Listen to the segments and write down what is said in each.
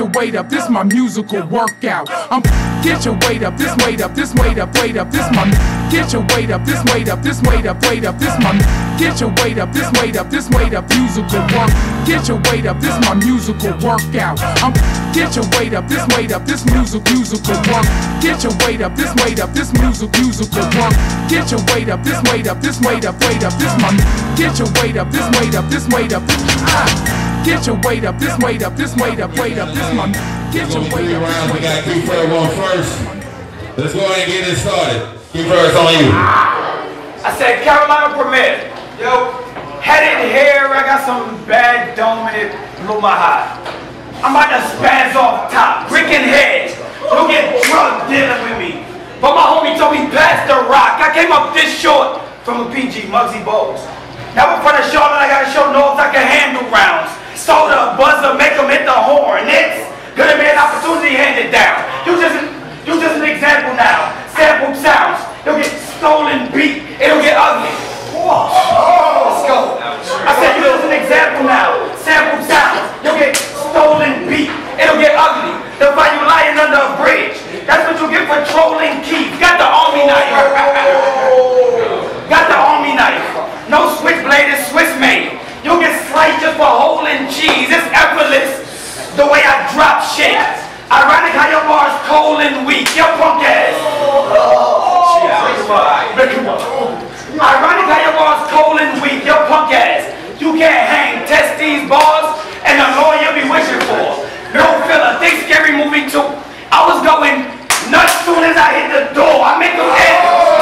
your weight up, this my musical workout. Get your weight up, this weight up, this weight up, weight up, this my. Get your weight up, this weight up, this weight up, weight up, this my. Get your weight up, this weight up, this weight up, musical work. Get your weight up, this my musical workout. Get your weight up, this weight up, this musical work. Get your weight up, this weight up, this musical work. Get your weight up, this weight up, this weight up, weight up, this my. Get your weight up, this weight up, this weight up, Get your weight up, this weight up, this weight up, weight up, this my. Get your weight up, this weight up. We got Q Ferg on first. Let's go ahead and get it started. Q Ferg, it's on you. I said Carolina Premier. Yo, headed here, I got some bad dome and it blew my high. I'm about to spaz off top, bricking heads. You'll get drunk dealing with me. But my homie told me pass the rock. I came up this short from a PG, Muggsy Bogues. Now in front of Charlotte, I gotta show Knowles I can handle rounds. Soda, buzzer, make them hit the horn. It's gonna be an opportunity handed down. You just an example now. Sample sounds. You'll get stolen beat. It'll get ugly. Let's go. I said you just an example now. Sample sounds. You'll get stolen beat. It'll get ugly. They'll find you lying under a bridge. That's what you get for trolling Keith. Got the army knife. Got the army knife. No switchblade, it's Swiss made. You'll get sliced just for holding cheese. It's effortless the way I drop shit. Ironic how your bar's cold and weak. Your punk ass. Ironic how your bar's cold and weak. Your punk ass. You can't hang. Test these bars and the lawyer be wishing for. No filler. Think Scary Movie 2. I was going nuts soon as I hit the door. I make them end.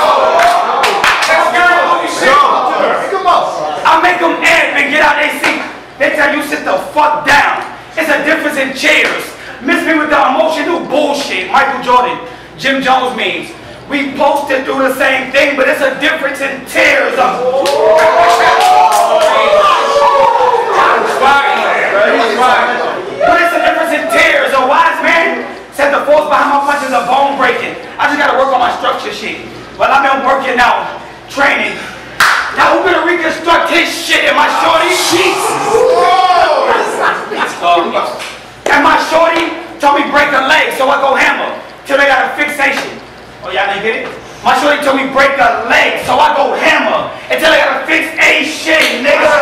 I make them end and get out their seat. They tell you sit the fuck down. It's a difference in cheers. Miss me with the emotional bullshit. Michael Jordan, Jim Jones memes. We posted through the same thing, but it's a difference in tears. But it's a difference in tears. A wise man said the force behind my punches are bone breaking. I just gotta work on my structure shit. Well, I've been working out, training. Now who gonna reconstruct his shit? Am I shorty? And my shorty told me break a leg, so I go hammer till they got a fixation. Oh, y'all didn't get it? My shorty told me break a leg, so I go hammer until they got to fix a shit, nigga.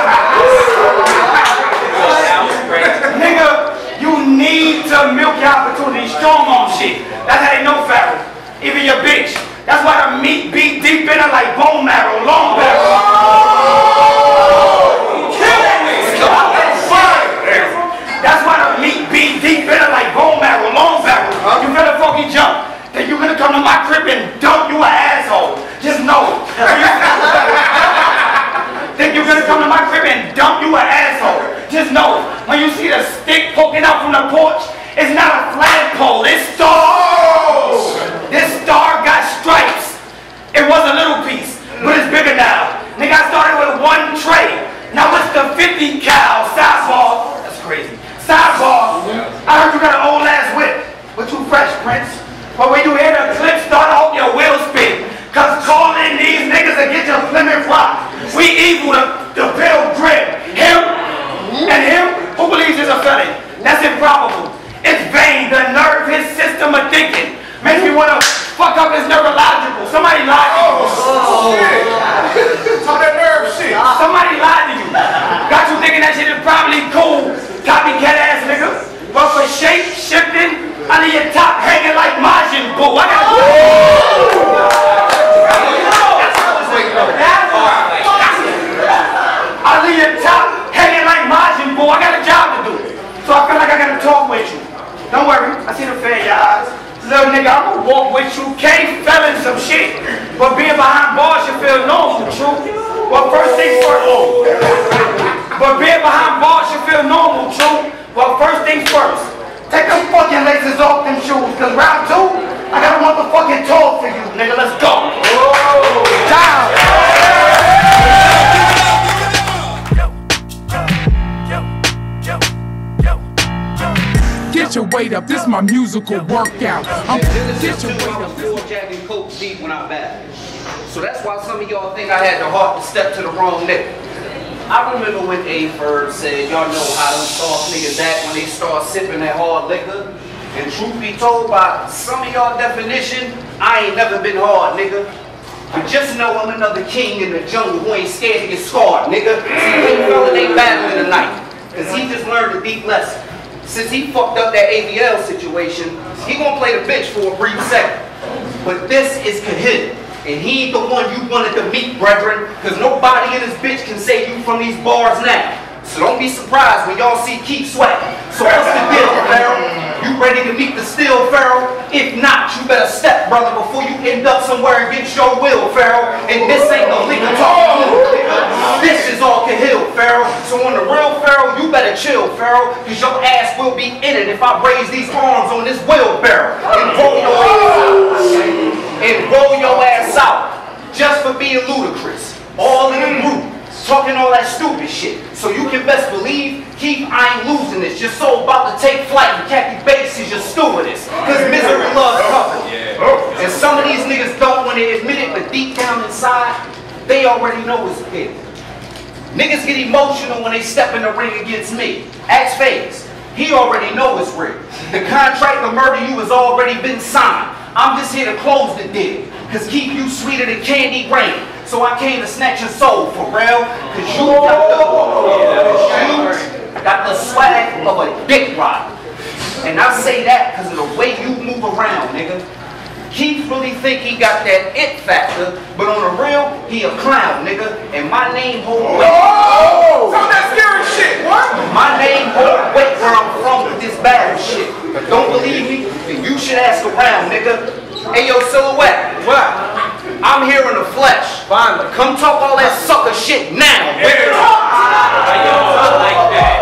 Nigga, you need to milk your opportunity. Strong on shit. That's how they know Pharaoh. Even your bitch. That's why the meat beat deep in her like bone marrow, long barrel. Kill that nigga. That's why the meat beat deep in her like bone marrow, long barrel. You better fucking jump. Then you're gonna come to my crib and dump you an asshole. Just know. Then you're gonna come to my crib and dump you an asshole. Just know. When you see the stick poking out from the porch, it's not a flagpole, it's stars. This star got stripes. It was a little piece, but it's bigger now. Nigga, I started with one tray. Now it's the 50 cal sidebar. That's crazy. Sidebar. I heard you got an old ass whip, but you fresh, Prince. But when you hear the clip start, I hope your wheels spin. Cause calling these niggas to get your Plymouth Rock. We evil, the Pilgrim. Him and him who believes he's a felon. That's improbable. It's vain, the nerve, his system of thinking. Makes me want to fuck up his neurological. Somebody lied to you. Oh, shit. Talk that nerve shit. Somebody lied to you. Got you thinking that shit is probably cool. Copycat ass nigga. But for shape shifting, I need your top hanging like Majin Buu. I leave your top hanging like Majin Buu. I got a job to do. So I feel like I gotta talk with you. Don't worry, I see the fear in your eyes. Little nigga, I'm gonna walk with you. Can't felon some shit. But being behind bars should feel normal, true. Well, first things first. But being behind bars should feel normal, true. Well, first things first. Take them fucking laces off them shoes. Cause round two, I got a motherfucking talk for you, nigga. Let's go. Down. Get your weight up, this my musical workout. Get your weight up. Full Jack and Coke deep when I battle. So that's why some of y'all think I had the heart to step to the wrong nigga. I remember when A Ferg said, y'all know how them soft niggas act when they start sipping that hard liquor. And truth be told, by some of y'all definition, I ain't never been hard, nigga. But just know I'm another king in the jungle who ain't scared to get scarred, nigga. See, big fella ain't battling tonight, cause he just learned a deep lesson. Since he fucked up that AVL situation, he gonna play the bitch for a brief second. But this is Kahil, and he ain't the one you wanted to meet, brethren, cause nobody in this bitch can save you from these bars now. So don't be surprised when y'all see Keith Sweat. So what's the deal, Pharaoh? You ready to meet the steel, Pharaoh? If not, you better step, brother, before you end up somewhere against your will, Pharaoh. And this ain't no nigga talk. This is all Kahil, Pharaoh. So on the real, Pharaoh, you better chill, Pharaoh, because your ass will be in it if I raise these arms on this wheelbarrow and roll your ass out. And roll your ass out just for being ludicrous. All in the group. Talking all that stupid shit. So you can best believe, Keith, I ain't losing this. Your soul about to take flight and Kathy Bates is your stewardess. Cause misery loves company. And some of these niggas don't want to admit it, but deep down inside, they already know it's real. Niggas get emotional when they step in the ring against me. Ask FaZe. He already know it's real. The contract to murder you has already been signed. I'm just here to close the deal. Cause keep you sweeter than candy rain. So I came to snatch your soul for real. Cause you got the swag of a dick rod. And I say that because of the way you move around, nigga. Keith really think he got that it factor, but on the real, he a clown, nigga. And my name hold weight. Oh! Some of that scary shit, what? My name hold weight where I'm from with this battle shit. But don't believe me? Then you should ask around, nigga. Hey, yo, Silhouette. What? I'm here in the flesh. Finally. Come talk all that sucker shit now, nigga. Yo, I like that.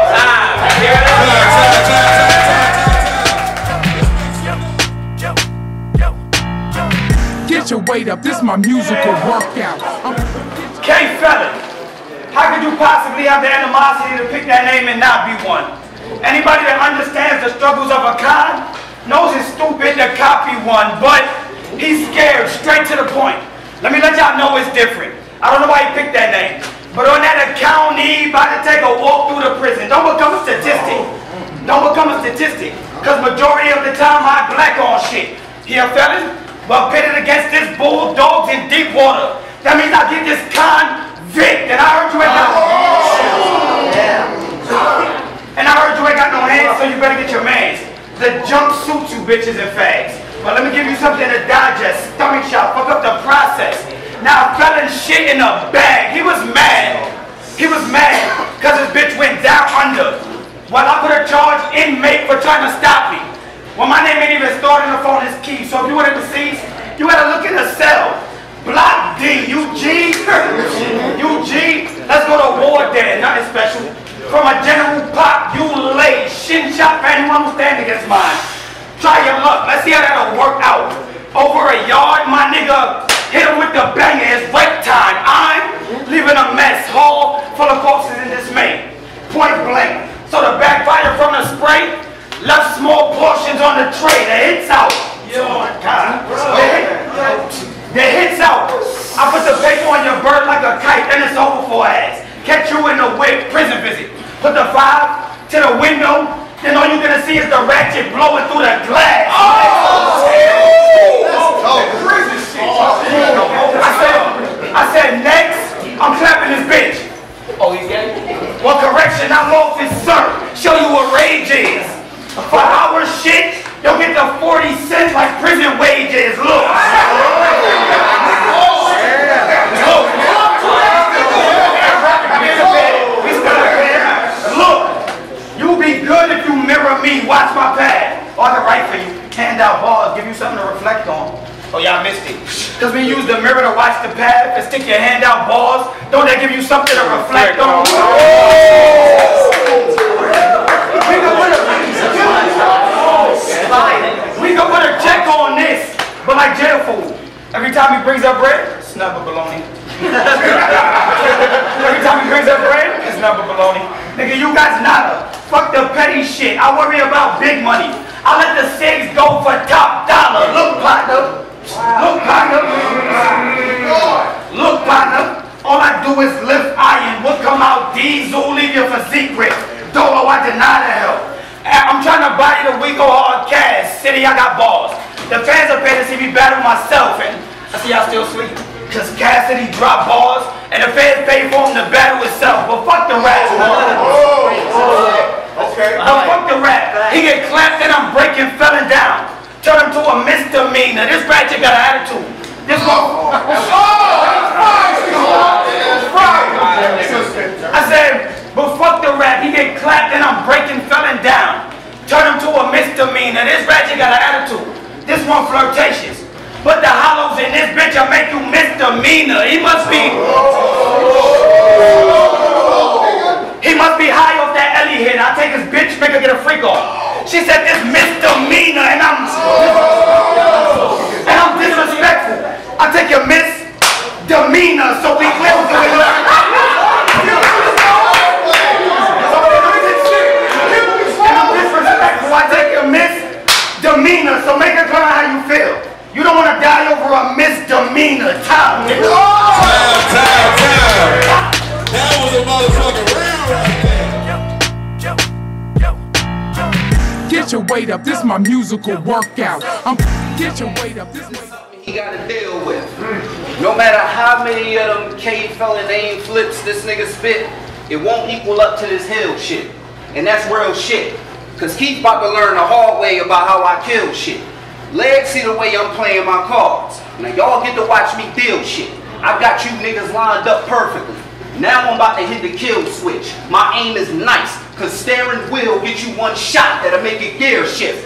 Get your weight up, this my musical workout. K-Fella, how could you possibly have the animosity to pick that name and not be one? Anybody that understands the struggles of a con knows it's stupid to copy one, but he's scared, straight to the point. Let me let y'all know it's different. I don't know why he picked that name, but on that account, he about to take a walk through the prison. Don't become a statistic. Don't become a statistic, because majority of the time I black on shit. He a felon? Well, pitted against this bulldogs in deep water. That means I get this convict. And I heard you ain't got no hands. And I heard you ain't got no hands, so you better get your mans. The jumpsuits, you bitches and fags. But let me give you something to digest. Stomach shot, fuck up the process. Now, felon shit in a bag. He was mad. He was mad because his bitch went down under. While I put a charge inmate for trying to stop me. Well, my name ain't even stored in the phone as Key, so if you wanted to see, you had to look in the cell. Block D, UG, UG, let's go to war there, nothing special. From a general pop, you lay, shin shot for anyone who stand against mine. Try your luck, let's see how that'll work out. Over a yard, my nigga, hit him with the banger, it's break time. I'm leaving a mess hall full of corpses in dismay. Point blank, so the backfire from the spray, left small portions on the tray. The hits out. The hits out. I put the paper on your bird like a kite, then it's over for ass. Catch you in the whip, prison visit. Put the 5 to the window, then all you're gonna see is the ratchet blowing through the glass. I said next, I'm clapping this bitch. Oh, you get it? Well, correction, I'm off his sir. Show you what rage is. For our shit, you'll get the 40 cents like prison wages. Look. Look. You'll be good if you mirror me. Watch my pad. Or I can write for you. Hand out bars. Give you something to reflect on. Oh, y'all missed it. Because we use the mirror to watch the pad and stick your hand out bars. Don't that give you something to reflect on? We can put a check on this, but like jail food. Every time he brings up bread, snub a bologna. Every time he brings up bread, snub a bologna. Nigga, you guys nada. Fuck the petty shit. I worry about big money. I let the cigs go for top dollar. Look, partner. Look, partner. Look, partner. All I do is lift iron. What come out diesel, leave your physique ripped. Dolo, I deny the hell. I'm trying to body the weak or hard cash. City, I got balls. The fans are paying to see me battle myself, and I see y'all still sleep. Cause Cassidy dropped balls, and the fans pay for him to battle itself. But fuck the rap. Okay. Fuck the rap. He get clapped and I'm breaking, felling down. Turn him to a misdemeanor. This ratchet got an attitude. This one. I said, but fuck the rap. He get clapped and I'm breaking, felling down. Turn him to a misdemeanor. This ratchet got an attitude. This one flirtatious. But the hollows in this bitch will make you misdemeanor. He must be high off that Ellie hit. I take his bitch, make her get a freak off. She said this misdemeanor and I'm disrespectful. I take your misdemeanor so we clear to it. And I'm disrespectful. I take your misdemeanor so make her clear how you feel. You don't want to die over a misdemeanor. Time, nigga. Time. That was a motherfucking round right there. Get your weight up, this my musical workout. Get your weight up, this He got to deal with. No matter how many of them K-Fella name flips this nigga spit, it won't equal up to this Hill shit. And that's real shit. Cause Keith about to learn the hard way about how I kill shit. Legs see the way I'm playing my cards. Now y'all get to watch me deal shit. I got you niggas lined up perfectly. Now I'm about to hit the kill switch. My aim is nice, cause steering wheel get you one shot that'll make your gear shift.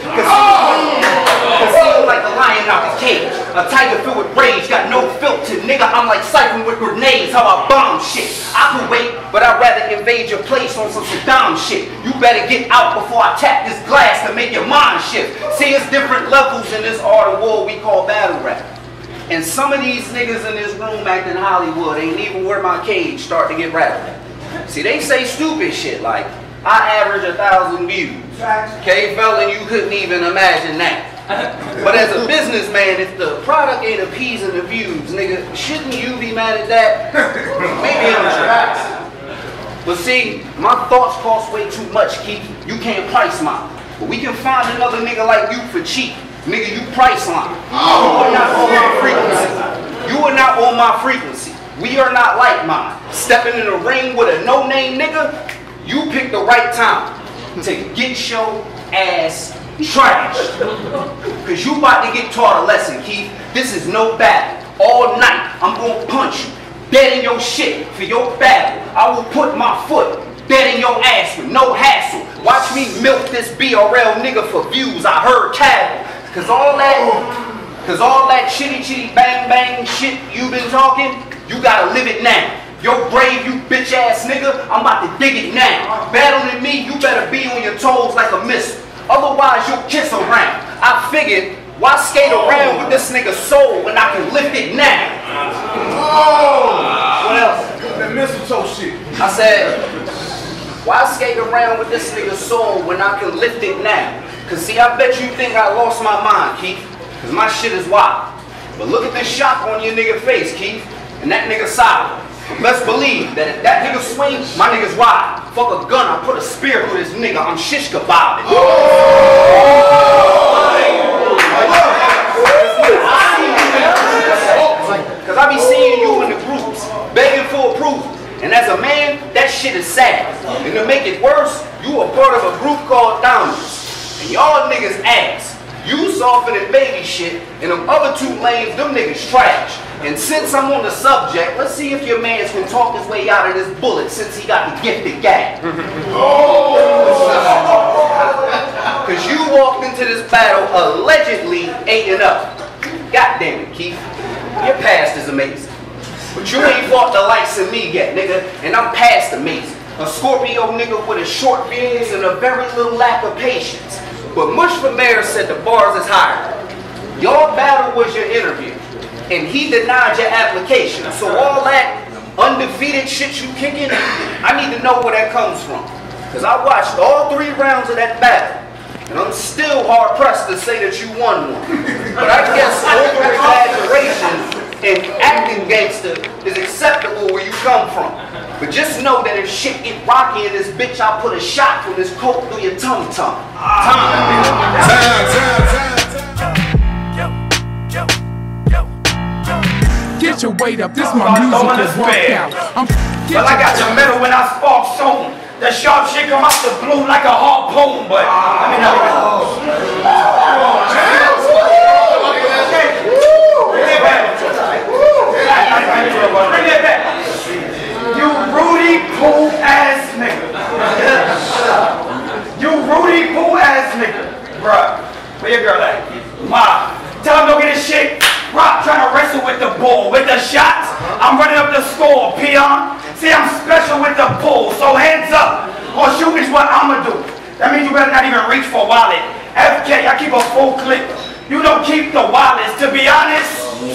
Cause feel like a lion out the cage. A tiger filled with rage, got no filter. Nigga, I'm like Siphon with grenades, how I bomb shit. I could wait, but I'd rather invade your place on some Saddam shit. You better get out before I tap this glass to make your mind shift. See, it's different levels in this art of war we call battle rap. And some of these niggas in this room acting Hollywood ain't even where my cage start to get rattled. See, they say stupid shit like, I average 1,000 views. K-Fella, you couldn't even imagine that. But as a businessman, if the product ain't appeasing the views, nigga, shouldn't you be mad at that? Maybe I'm sure. But see, my thoughts cost way too much, Keith. You can't price mine. But we can find another nigga like you for cheap. Nigga, you price line. You are not on my frequency. You are not on my frequency. We are not like mine. Stepping in the ring with a no-name nigga, you picked the right time to get your ass trashed. Cause you about to get taught a lesson, Keith. This is no battle. All night, I'm gonna punch you. Dead in your shit for your battle. I will put my foot dead in your ass with no hassle. Watch me milk this BRL nigga for views. I heard cattle. Cause all that chitty bang bang shit you been talking, you gotta live it now. Your grave, you bitch ass nigga, I'm about to dig it now. Battling me, you better be on your toes like a missile. Otherwise you'll kiss around. I figured, why skate around with this nigga's soul when I can lift it now? What else? That mistletoe shit. I said, why skate around with this nigga's soul when I can lift it now? Cause see, I bet you think I lost my mind, Keith. Cause my shit is wild. But look at this shock on your nigga face, Keith. And that nigga solid. Best believe that if that nigga swings, my nigga's wild. Fuck a gun, I put a spear through this nigga. I'm shish kebabbing. Cause I be seeing you in the groups, begging for approval. And as a man, that shit is sad. And to make it worse, you a part of a group called Dominance. And y'all niggas ass. You soften and baby shit, and them other two lanes, them niggas trash. And since I'm on the subject, let's see if your mans can talk his way out of this bullet since he got the gifted gag. Cause you walked into this battle allegedly 8-0. God damn it, Keith. Your past is amazing. But you ain't fought the likes of me yet, nigga, and I'm past amazing. A Scorpio nigga with a short fuse and a very little lack of patience. But Mush for Mayor said the bars is higher. Your battle was your interview, and he denied your application. So all that undefeated shit you kicking, I need to know where that comes from. Because I watched all 3 rounds of that battle, and I'm still hard pressed to say that you won one. But I guess over-exaggeration and acting gangster is acceptable where you come from. But just know that if shit get rocky in this bitch, I'll put a shot from this coke through your tum-tum. Get your weight up, this my musical workout. Well, I got your medal when I spark soon. The sharp shit come out the blue like a harpoon, but I mean, bring it back. You Rudy Poo ass nigga. You Rudy Poo ass nigga. Bruh, where your girl at? Ma, tell him go get his shit. Rock trying to wrestle with the bull. With the shots, I'm running up the score, peon. See, I'm special with the pull, so hands up or shooting's what I'ma do. That means you better not even reach for wallet. FK, I keep a full clip. You don't keep the wallets. To be honest,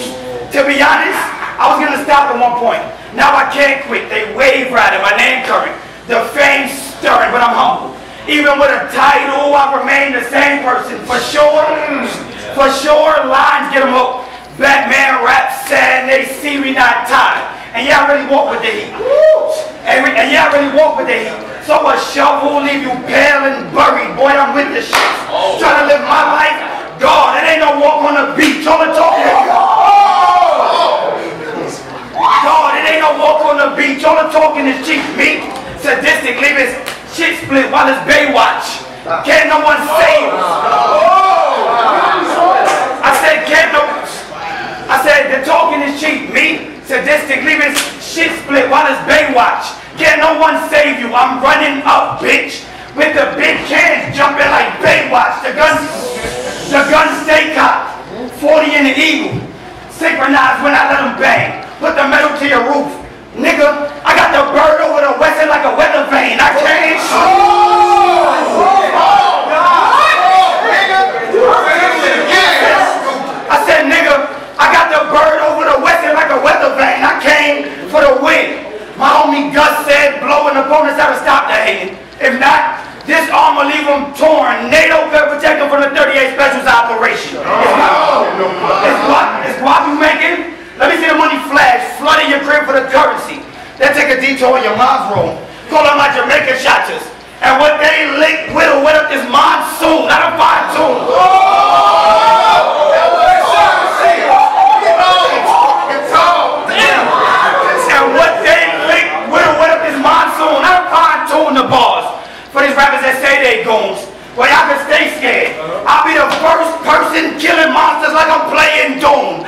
I was gonna stop at one point. Now I can't quit. They wave riding my name current. The fame stirring, but I'm humble. Even with a title, I remain the same person. For sure, lines get them hooked. Batman rap sad, they see me not tired. And yeah, I really walk with the heat. And yeah, I really walk with the heat. So a shovel will leave you pale and buried. Boy, I'm with the shit. Trying to live my life. God, it ain't no walk on the beach. All the talk is God, it ain't no walk on the beach. All the talking is cheap. Me, sadistic, leave his shit split while it's Baywatch. Can't no one save us. I said the talking is cheap. Me, sadistic, leave his shit split while it's Baywatch. Can't no one save you. I'm running up, bitch. With the big cans jumping like Baywatch. The guns stay cocked. 40 in the Eagle. Synchronized when I let them bang. Put the metal to your roof. Nigga, I got the bird over the western like a weather vane. I can't I said, nigga, I got the bird over the western like a weather vane. I came for the win. My homie Gus said, blowing opponents out to stop the hating. If not, this arm will leave them torn. NATO could protect them from the 38 Specials operation. It's what you making? Let me see the money flash. Flooding your crib for the currency. Then take a detour in your mom's room. Call them my Jamaican shotters. And what they lick will wet up this monsoon, not a fine tune. And what they lick will wet up this monsoon, not a fine tune the bars. For these rappers that say they goons, well, y'all can stay scared. I'll be the first person killing monsters like I'm playing Doom.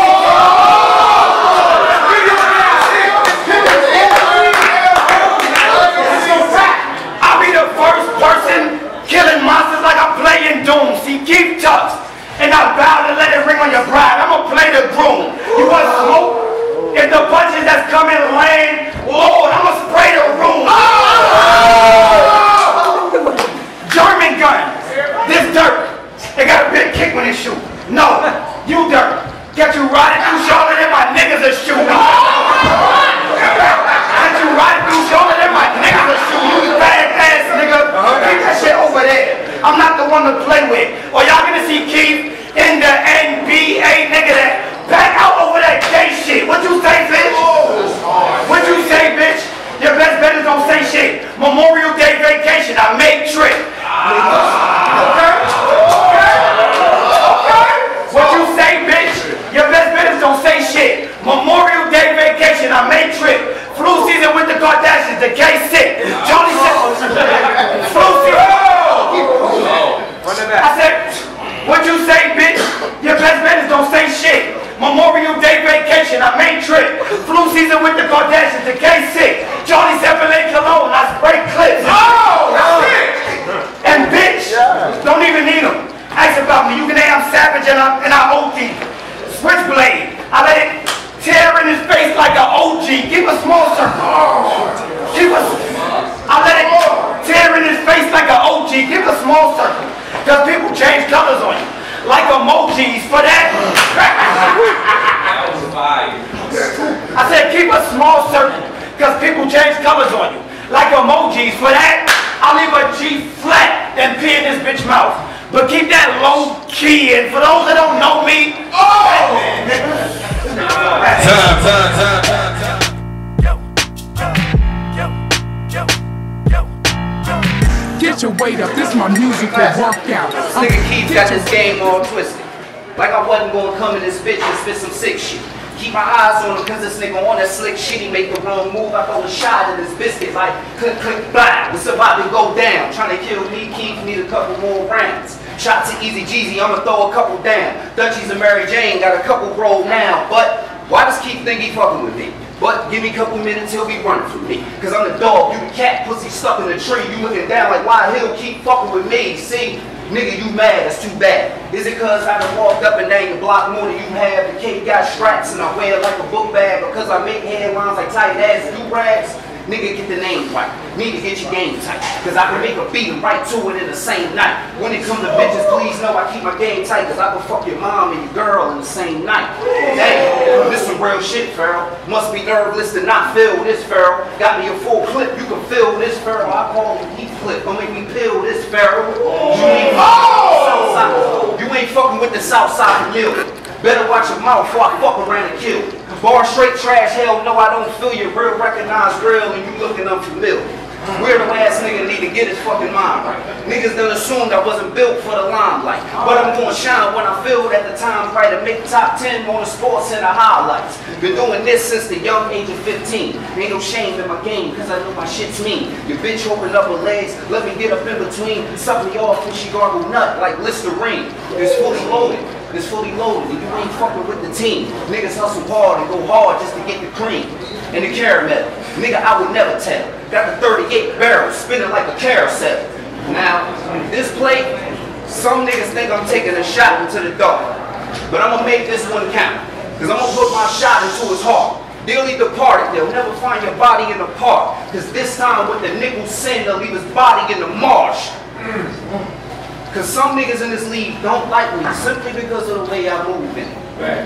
I'll be the first person killing monsters like I'm playing Doom. See, keep tough, and I vow to let it ring on your bride. I'ma play the groom. You want smoke? If the punches that's coming land, Lord, I'ma spray the room. German gun, this dirt. They got a big kick when they shoot. No, you dirt. Get you riding through Charlotte and my niggas are shooting. Get you riding through Charlotte and my niggas are shooting. You bad ass nigga. Keep that shit over there. I'm not the one to play with. Or y'all gonna see Keith in the NBA, nigga, that back out over that gay shit. What you say, bitch? What you say, bitch? Your best bet is don't say shit. Memorial Day vacation, I make trip. Okay? What you say, bitch? Your best bet is don't say shit. Memorial Day vacation, I make trip. Flu season with the Kardashians, the K-6. Johnny said, flu season. I said, what you say, bitch? Your best bet is don't say shit. Memorial Day vacation, I made trip. Flu season with the Kardashians, the K-6. Johnny Zeppelin cologne, I spray clips. And bitch, don't even need them. Ask about me, you can say I'm savage and I OD. Switchblade, I let it tear in his face like an OG. Keep a small circle. I let it tear in his face like an OG. Keep a small circle. Cause people change colors on you. Like emojis for that. I said keep a small circle. Cause people change colors on you. Like emojis for that. I'll leave a G flat and pee in this bitch mouth. But keep that low key, and for those that don't know me, Get your weight up, this my musical workout. This nigga Keith got this game all twisted. Like I wasn't gonna come in this bitch and spit some sick shit. Keep my eyes on him cause this nigga on that slick shit. He make the wrong move, I throw a shot in his biscuit like click, click, blah. It's about to go down. Trying to kill me, Keith need a couple more rounds. Shot to Easy Jeezy, I'ma throw a couple down. Dutchies and Mary Jane got a couple rolled now. But why does Keith think he fucking with me? But give me a couple minutes, he'll be running from me. Cause I'm the dog, you the cat, pussy stuck in the tree. You looking down like why he'll keep fucking with me. See, nigga, you mad, that's too bad. Is it cause I done walked up and down your block more than you have? The cake got straps and I wear it like a book bag. Because I make headlines like tight ass do-rags. Nigga, get the name right. Need to get your game tight. Cause I can make a beat and right to it in the same night. When it comes to bitches, please know I keep my game tight. Cause I can fuck your mom and your girl in the same night. Damn, this some real shit, Pharaoh. Must be nerveless to not feel this, Pharaoh. Got me a full clip, you can feel this, Pharaoh. I call him heat flip. Don't make me peel this, Pharaoh. You ain't fucking with the south side of Mill. Better watch your mouth before I fuck around and kill. Bar straight trash, hell no, I don't feel your real recognized grill and you looking unfamiliar. Weirdo ass nigga need to get his fucking mind right. Niggas done assumed I wasn't built for the limelight. But I'm gonna shine when I feel that the time's right to make top 10 on the sports center highlights. Been doing this since the young age of 15. Ain't no shame in my game, cause I know my shit's mean. Your bitch open up her legs, let me get up in between. Suck me off when she gargle nut like Listerine. It's fully loaded. It's fully loaded and you ain't fucking with the team. Niggas hustle hard and go hard just to get the cream and the caramel. Nigga, I would never tell. Got the 38 barrel spinning like a carousel. Now, this plate, some niggas think I'm taking a shot into the dark. But I'm gonna make this one count. Cause I'm gonna put my shot into his heart. Dearly departed, they'll never find your body in the park. Cause this time with the nickel sin, they'll leave his body in the marsh. Cause some niggas in this league don't like me simply because of the way I move in it.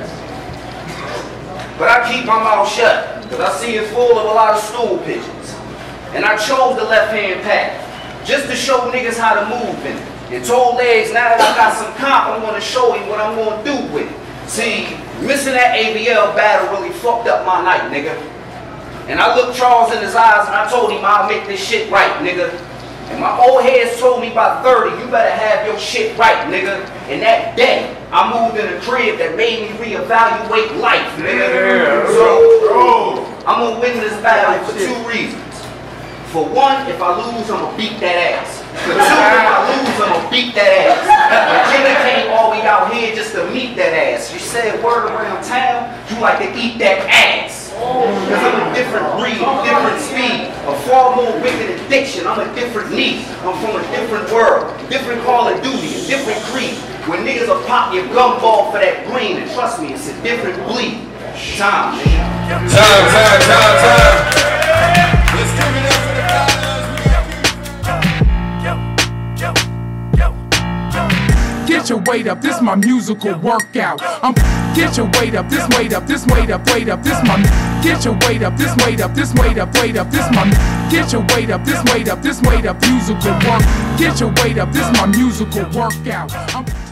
But I keep my mouth shut because I see it's full of a lot of stool pigeons. And I chose the left-hand path just to show niggas how to move in it. And told legs, now that I got some comp, I'm gonna show you what I'm gonna do with it. See, missing that ABL battle really fucked up my night, nigga. And I looked Charles in his eyes and I told him I'll make this shit right, nigga. And my old heads told me by 30, you better have your shit right, nigga. And that day, I moved in a crib that made me reevaluate life, nigga. So, I'm gonna win this battle for 2 reasons. For one, if I lose, I'm gonna beat that ass. For 2, if I lose, I'm gonna beat that ass. Jenna came all the way out here just to meet that ass. She said word around town, you like to eat that ass. Because I'm a different breed, different speed, a far more wicked addiction. I'm a different need. I'm from a different world, different Call of Duty, a different creed. When niggas will pop your gumball for that green, and trust me, it's a different bleed. Time, nigga. Time. Let's give it up for the guys. Get your weight up, this my musical workout. Get your weight up, this weight up, this weight up, weight up, this my. Get your weight up, this weight up, this weight up, weight up, this my. Get your weight up, this weight up, this weight up, musical work. Get your weight up, this my musical workout.